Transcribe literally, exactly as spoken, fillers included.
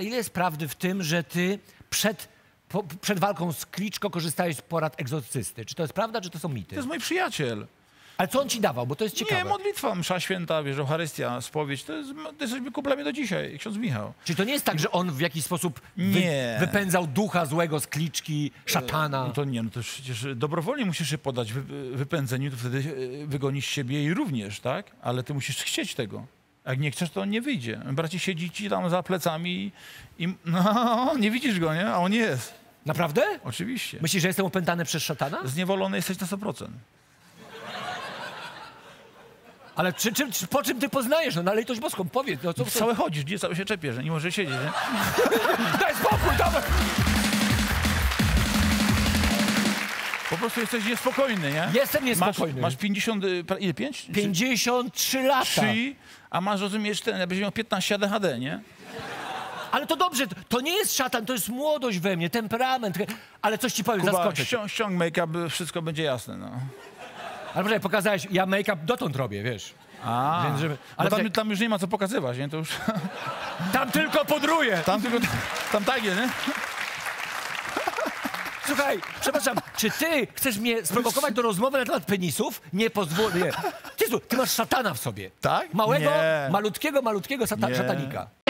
A ile jest prawdy w tym, że ty przed, po, przed walką z Kliczko korzystałeś z porad egzorcysty? Czy to jest prawda, czy to są mity? To jest mój przyjaciel. Ale co on ci dawał? Bo to jest ciekawe. Nie, modlitwa, msza święta, wiesz, Eucharystia, spowiedź, to, jest, to jesteśmy kuplami do dzisiaj, ksiądz Michał. Czyli to nie jest tak, że on w jakiś sposób wy, Nie. wypędzał ducha złego z Kliczki, szatana? No to nie, no to przecież dobrowolnie musisz się podać wy, wypędzeniu, to wtedy wygonisz siebie i również, tak? Ale ty musisz chcieć tego. Jak nie chcesz, to on nie wyjdzie. Bracie siedzi ci tam za plecami i no, nie widzisz go, nie? A on jest. Naprawdę? Oczywiście. Myślisz, że jestem opętany przez szatana? Zniewolony jesteś na sto procent. Ale czy, czy, czy, po czym ty poznajesz? No na litość boską, powiedz. No, co, co? Całe chodzisz, gdzie cały się czepiesz, że nie możesz siedzieć, nie? Daj spokój, dawaj! Po prostu jesteś niespokojny, nie? Jestem niespokojny. Masz, masz pięćdziesiąt, ile, pięć? pięćdziesiąt trzy lata. trzy, a masz, rozumiesz, ten, jakbyś miał piętnaście A D H D, nie? Ale to dobrze, to nie jest szatan, to jest młodość we mnie, temperament. Ale coś ci powiem, Kuba, zaskoczę cię. ściąg, ściąg make-up, wszystko będzie jasne, no. Ale proszę, pokazałeś, ja make-up dotąd robię, wiesz. A, Więc żeby, ale ale tam, tam już nie ma co pokazywać, nie? To już... tam tylko podruję. Tam tylko, tam tak jest, nie? Słuchaj, przepraszam, czy ty chcesz mnie sprowokować do rozmowy na temat penisów? Nie pozwolę. Ty, ty masz szatana w sobie. Tak? Małego, Nie. malutkiego, malutkiego sata Nie. szatanika.